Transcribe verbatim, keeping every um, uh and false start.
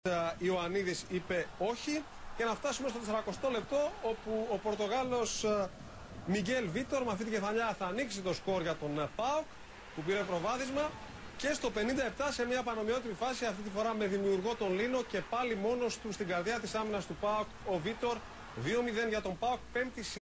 Ιωαννίδης είπε όχι και να φτάσουμε στο τεσσαρακοστό λεπτό όπου ο Πορτογάλος Μιγγέλ Βίτορ με αυτή τη κεφαλιά θα ανοίξει το σκορ για τον ΠΑΟΚ που πήρε προβάδισμα και στο πενήντα επτά σε μια πανομοιότυπη φάση, αυτή τη φορά με δημιουργό τον Λίνο και πάλι μόνος του στην καρδιά της άμυνας του ΠΑΟΚ ο Βίτορ. δύο μηδέν για τον ΠΑΟΚ, πέμπτη